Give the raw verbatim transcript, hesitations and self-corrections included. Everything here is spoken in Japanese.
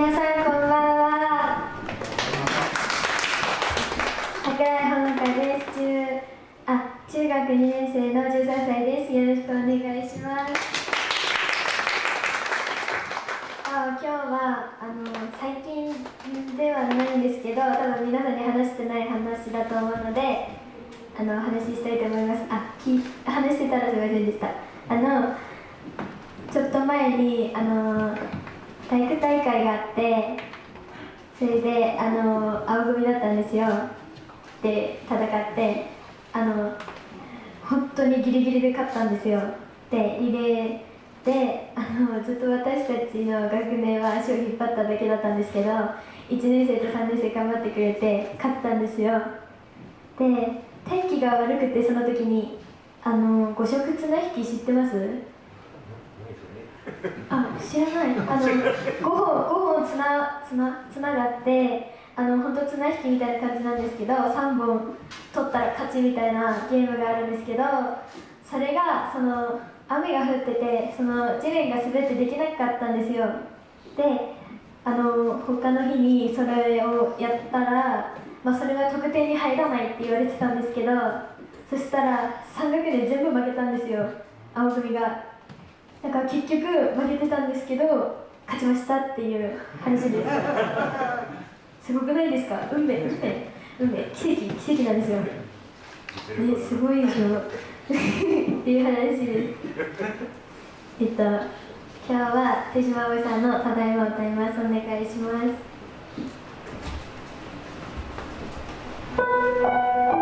皆さんこんばんは。桜井ほのかです。中あ中学にねん生のじゅうさんさいです。よろしくお願いします。あ今日はあの最近ではないんですけど、多分皆さんに話してない話だと思うので、あの話したいと思います。あき話してたらすみませんでした。あのちょっと前にあの体育大会があって、それであの青組だったんですよ。で戦ってあの本当にギリギリで勝ったんですよ。でリレーであのずっと私たちの学年は足を引っ張っただけだったんですけど、いちねん生とさんねん生頑張ってくれて勝ったんですよ。で天気が悪くて、その時にあの五色綱引き知ってます？あ、知らない。あのごほんつなつなつながって、あの本当綱引きみたいな感じなんですけど、さんぼん取ったら勝ちみたいなゲームがあるんですけど、それがその雨が降ってて、その地面が滑ってできなかったんですよ。であの他の日にそれをやったら、まあ、それは得点に入らないって言われてたんですけど、そしたらさん学年全部負けたんですよ、青組が。だから結局負けてたんですけど勝ちましたっていう話です。すごくないですか？運命、運命、運命、奇跡、奇跡なんですよ。ね、すごいでしょっていう話です。えっと今日は手島葵さんの「ただいま」を歌います。お願いします。